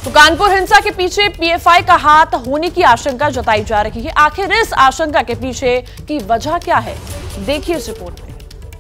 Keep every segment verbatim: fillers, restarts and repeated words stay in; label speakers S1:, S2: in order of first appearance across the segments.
S1: तो कानपुर हिंसा के पीछे पीएफआई का हाथ होने की आशंका जताई जा रही है। आखिर इस आशंका के पीछे की वजह क्या है, देखिए इस रिपोर्ट में।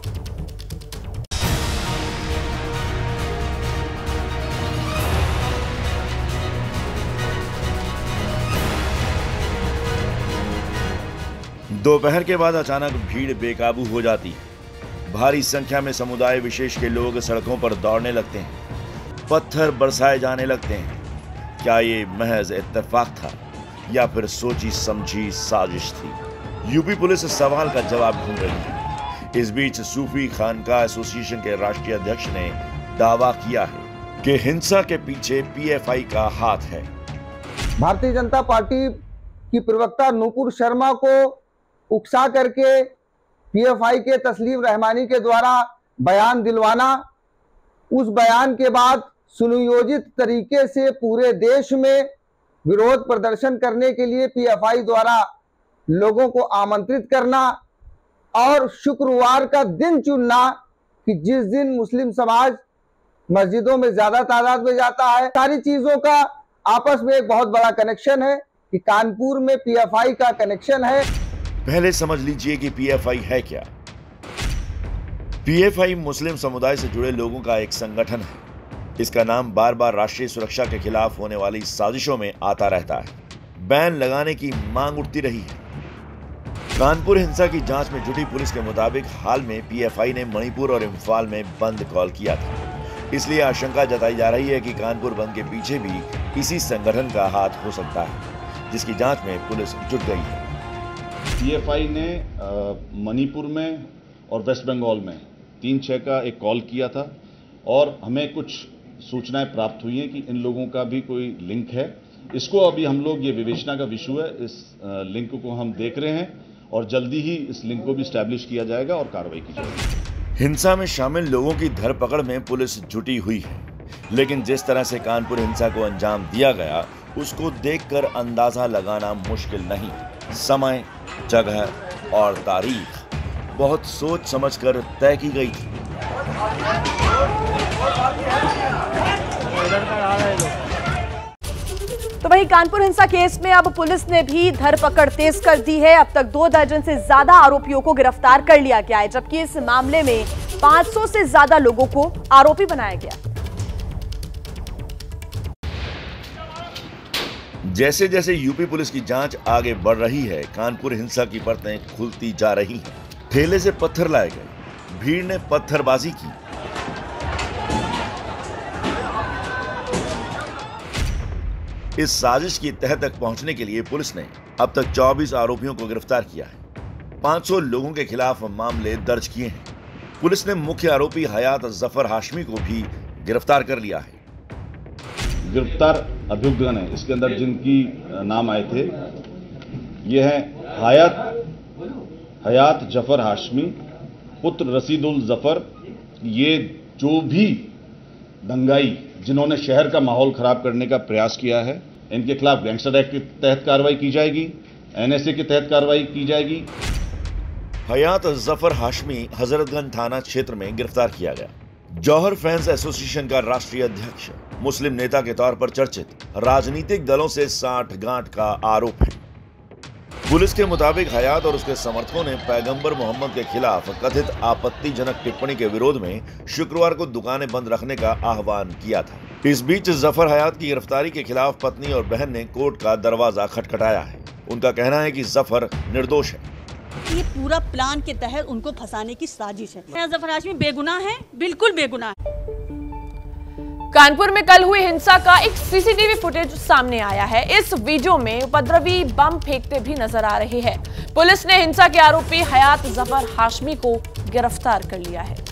S2: दोपहर के बाद अचानक भीड़ बेकाबू हो जाती है। भारी संख्या में समुदाय विशेष के लोग सड़कों पर दौड़ने लगते हैं, पत्थर बरसाए जाने लगते हैं। क्या ये महज इत्तेफाक था या फिर सोची समझी साजिश थी? यूपी पुलिस इस सवाल का जवाब ढूंढ रही है। इस बीच सूफी खानका एसोसिएशन के राष्ट्रीय अध्यक्ष ने दावा किया है कि हिंसा के पीछे पीएफआई का हाथ है।
S3: भारतीय जनता पार्टी की प्रवक्ता नूपुर शर्मा को उकसा करके पीएफआई के तस्लीम रहमानी के द्वारा बयान दिलवाना, उस बयान के बाद सुनियोजित तरीके से पूरे देश में विरोध प्रदर्शन करने के लिए पीएफआई द्वारा लोगों को आमंत्रित करना और शुक्रवार का दिन चुनना कि जिस दिन मुस्लिम समाज मस्जिदों में ज्यादा तादाद में जाता है। सारी चीजों का आपस में एक बहुत बड़ा कनेक्शन है कि कानपुर में पीएफआई का कनेक्शन है।
S2: पहले समझ लीजिए कि पीएफआई है क्या। पीएफआई मुस्लिम समुदाय से जुड़े लोगों का एक संगठन है। इसका नाम बार बार राष्ट्रीय सुरक्षा के खिलाफ होने वाली साजिशों में आता रहता है। बैन लगाने की मांग उठती रही है। कानपुर हिंसा की जांच में जुटी पुलिस के मुताबिक हाल में पीएफआई ने मणिपुर और इम्फाल में बंद कॉल किया था। इसलिए आशंका जताई जा रही है कि कानपुर बंद के पीछे भी इसी संगठन का हाथ हो सकता है, जिसकी जांच में पुलिस जुट गई है।
S4: पीएफआई ने मणिपुर में और वेस्ट बंगाल में तीन छः का एक कॉल किया था और हमें कुछ सूचनाएं प्राप्त हुई हैं कि इन लोगों का भी कोई लिंक है। इसको अभी हम लोग, ये विवेचना का विषय है, इस लिंक को हम देख रहे हैं और जल्दी ही इस लिंक को भी स्टैब्लिश किया जाएगा और कार्रवाई की जाएगी।
S2: हिंसा में शामिल लोगों की धरपकड़ में पुलिस जुटी हुई है, लेकिन जिस तरह से कानपुर हिंसा को अंजाम दिया गया उसको देखकर अंदाजा लगाना मुश्किल नहीं। समय, जगह और तारीख बहुत सोच समझकर तय की गई थी।
S1: तो वहीं कानपुर हिंसा केस में अब पुलिस ने भी धरपकड़ तेज कर दी है। अब तक दो दर्जन से ज्यादा आरोपियों को गिरफ्तार कर लिया गया है, जबकि इस मामले में पाँच सौ से ज्यादा लोगों को आरोपी बनाया गया।
S2: जैसे जैसे यूपी पुलिस की जांच आगे बढ़ रही है, कानपुर हिंसा की परतें खुलती जा रही हैं। ठेले से पत्थर लाए गए, भीड़ ने पत्थरबाजी की। इस साजिश की तह तक पहुंचने के लिए पुलिस ने अब तक चौबीस आरोपियों को गिरफ्तार किया है। पाँच सौ लोगों के खिलाफ मामले दर्ज किए हैं। पुलिस ने मुख्य आरोपी हयात जफर हाशमी को भी गिरफ्तार कर लिया है।
S4: गिरफ्तार अभियुक्तगण है, इसके अंदर जिनकी नाम आए थे ये है हयात हयात जफर हाशमी, पुत्र रसीदुल जफर। ये जो भी दंगाई जिन्होंने शहर का माहौल खराब करने का प्रयास किया है, इनके खिलाफ गैंगस्टर एक्ट के तहत कार्रवाई की जाएगी, एनएसए के तहत कार्रवाई की जाएगी।
S2: हयात जफर हाशमी हजरतगंज थाना क्षेत्र में गिरफ्तार किया गया। जौहर फैंस एसोसिएशन का राष्ट्रीय अध्यक्ष, मुस्लिम नेता के तौर पर चर्चित, राजनीतिक दलों से साठ गांठ का आरोप है। पुलिस के मुताबिक हयात और उसके समर्थकों ने पैगंबर मोहम्मद के खिलाफ कथित आपत्तिजनक टिप्पणी के विरोध में शुक्रवार को दुकानें बंद रखने का आह्वान किया था। इस बीच जफर हयात की गिरफ्तारी के खिलाफ पत्नी और बहन ने कोर्ट का दरवाजा खटखटाया है। उनका कहना है कि जफर निर्दोष है।
S5: ये पूरा प्लान के तहत उनको फंसाने की साजिश है। जफर हाशमी बेगुनाह है, बिल्कुल बेगुनाह है।
S1: कानपुर में कल हुई हिंसा का एक सीसीटीवी फुटेज सामने आया है। इस वीडियो में उपद्रवी बम फेंकते भी नजर आ रहे हैं। पुलिस ने हिंसा के आरोपी हयात जफर हाशमी को गिरफ्तार कर लिया है।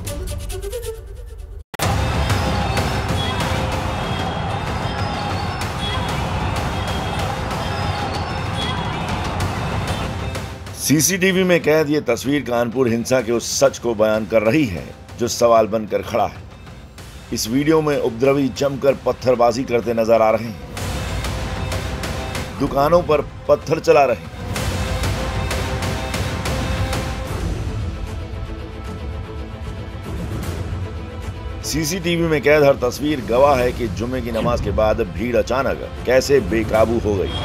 S2: सीसीटीवी में कैद ये तस्वीर कानपुर हिंसा के उस सच को बयान कर रही है जो सवाल बनकर खड़ा है। इस वीडियो में उपद्रवी जमकर पत्थरबाजी करते नजर आ रहे हैं, दुकानों पर पत्थर चला रहे हैं। सीसीटीवी में कैद हर तस्वीर गवाह है कि जुम्मे की नमाज के बाद भीड़ अचानक कैसे बेकाबू हो गई।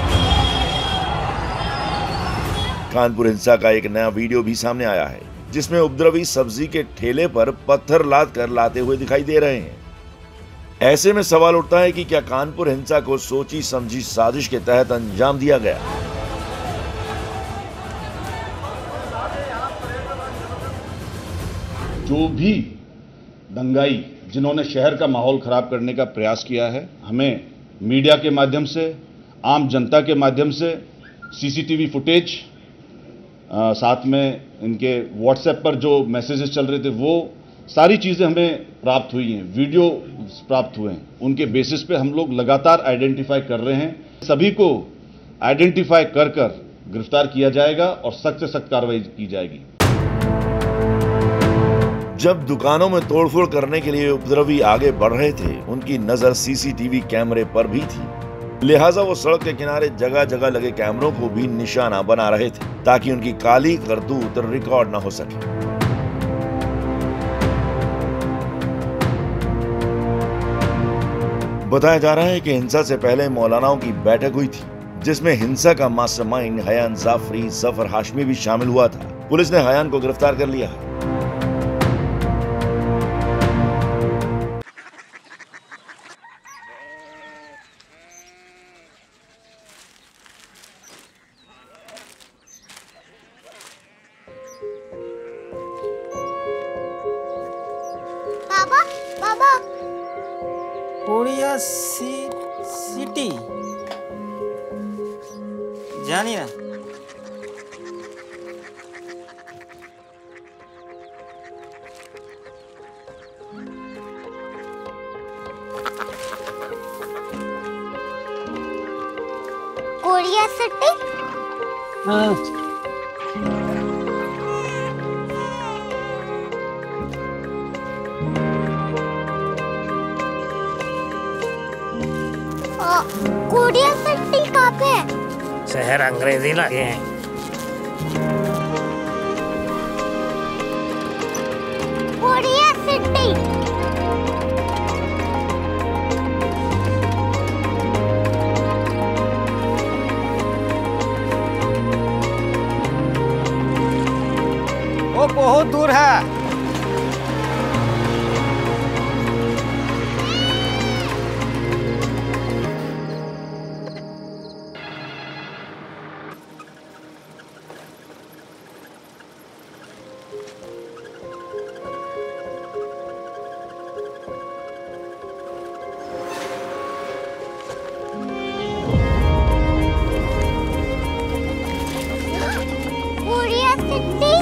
S2: कानपुर हिंसा का एक नया वीडियो भी सामने आया है, जिसमें उपद्रवी सब्जी के ठेले पर पत्थर लाद कर लाते हुए दिखाई दे रहे हैं। ऐसे में सवाल उठता है कि क्या कानपुर हिंसा को सोची समझी साजिश के तहत अंजाम दिया गया?
S4: जो भी दंगाई जिन्होंने शहर का माहौल खराब करने का प्रयास किया है, हमें मीडिया के माध्यम से, आम जनता के माध्यम से सीसीटीवी फुटेज, आ, साथ में इनके व्हाट्सएप पर जो मैसेजेस चल रहे थे वो सारी चीज़ें हमें प्राप्त हुई हैं, वीडियो प्राप्त हुए हैं। उनके बेसिस पे हम लोग लगातार आइडेंटिफाई कर रहे हैं। सभी को आइडेंटिफाई कर कर गिरफ्तार किया जाएगा और सख्त से सख्त कार्रवाई की जाएगी।
S2: जब दुकानों में तोड़फोड़ करने के लिए उपद्रवी आगे बढ़ रहे थे, उनकी नजर सीसीटीवी कैमरे पर भी थी। लिहाजा वो सड़क के किनारे जगह जगह लगे कैमरों को भी निशाना बना रहे थे, ताकि उनकी काली करतूत रिकॉर्ड न हो सके। बताया जा रहा है कि हिंसा से पहले मौलानाओं की बैठक हुई थी, जिसमें हिंसा का मास्टरमाइंड हयान जाफरी जफर हाशमी भी शामिल हुआ था। पुलिस ने हयान को गिरफ्तार कर लिया है।
S6: बाबा बाबा
S7: कोरिया सी, सिटी जानी ना
S6: कोरिया सिटी।
S7: हाँ
S6: कोरिया सिटी कहाँ पे है?
S7: शहर अंग्रेजी लगे हैं।
S6: Korea city.
S7: वो बहुत दूर है।
S6: Korea city.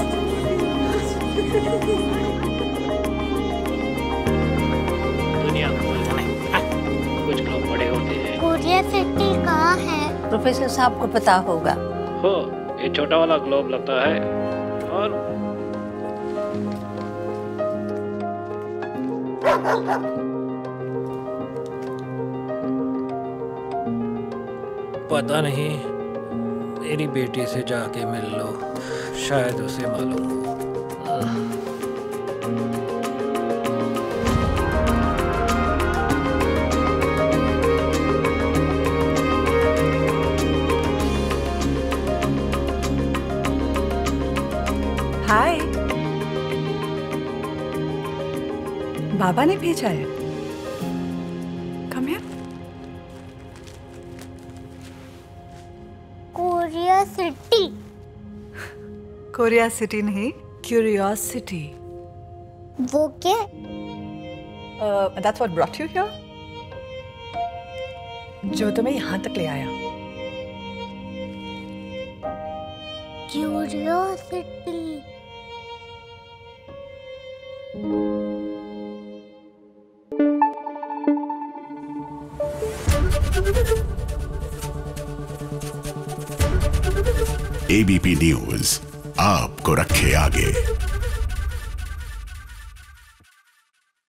S8: दुनिया को कुछ लोग बड़े होते हैं।
S6: कोरिया सिटी कहाँ है?
S9: प्रोफेसर साहब को पता होगा।
S8: हो, ये छोटा वाला ग्लोब लगता है और
S10: पता नहीं, मेरी बेटी से जाके मिल लो, शायद उसे मालूम हो।
S9: हाय, बाबा ने भेजा है। Come here.
S6: Korea city.
S9: Korea city नहीं, क्यूरियोसिटी।
S6: वो क्या?
S9: That's what brought you here. जो तुम्हें यहाँ तक ले आया।
S6: क्यूरियोसिटी।
S11: एबीपी न्यूज आपको रखे आगे।